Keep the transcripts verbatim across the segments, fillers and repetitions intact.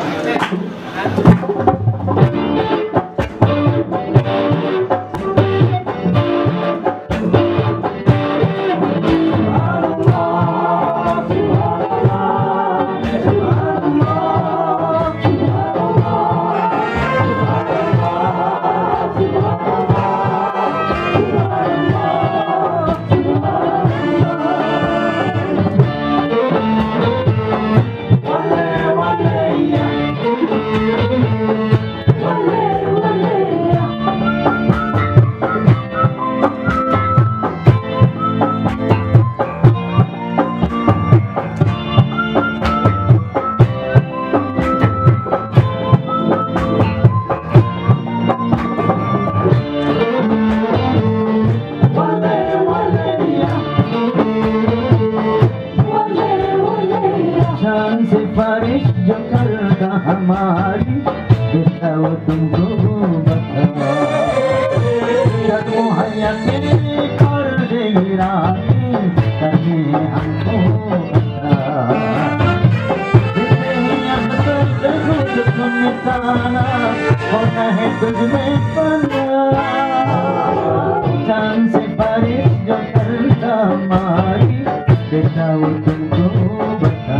सिफारिश जो करता हमारी देता वो तुमको बता जब मुहैया तेरी कर देगी रानी तभी हमको बता अब तो खुद को मिटाना होता है तुझ में पना चांद सिफारिश जो करता हमारी देता वो तुमको बता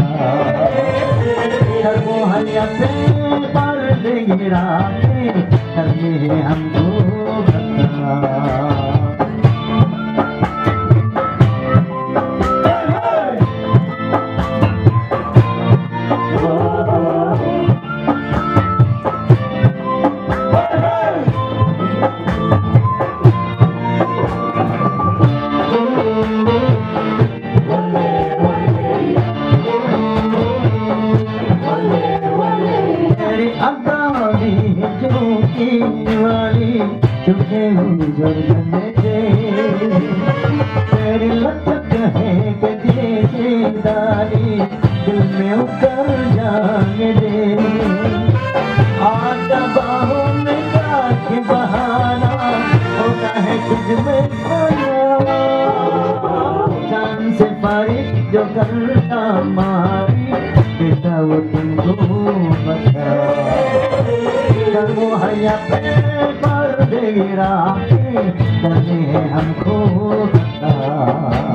मुहैया पे पर देगी रातें करने हमको बता वाली चुके गुजरने दे तेरी लचक है कि जैसे दारी दिल में उतर जाने दे आजा बाहों में काहे बहाना होता है तुझ में खोया चांद से बारिश जो करता मारी देता वो तुमको बता मुहैया पे कर देगी रातें करने हमको बता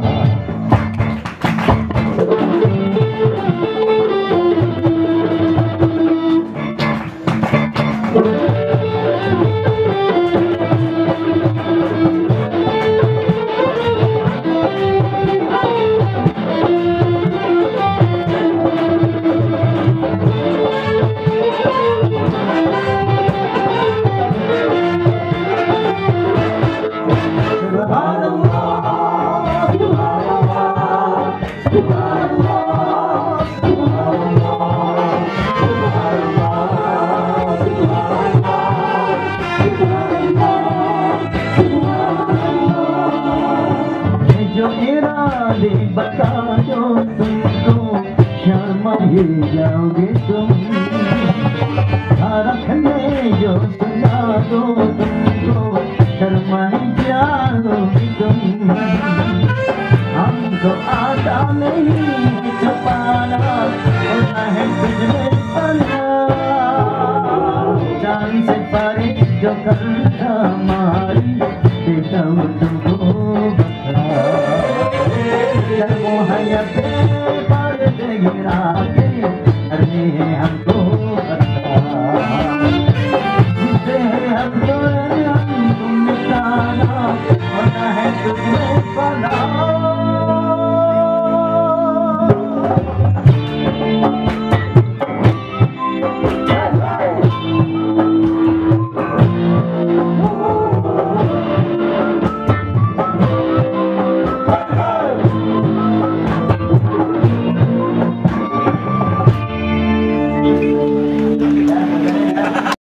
बता दो तुमको शर्मा ही जाओगे तुम रखने जो सुना दो तुमको शर्मा ही जाओगे तुम हमको आता नहीं छुपाना होता है तुझमें पना चांद से बारिश जो करता हमारी देता हूँ तुमको बता मुहैया पे पर देगी रातें करने हमको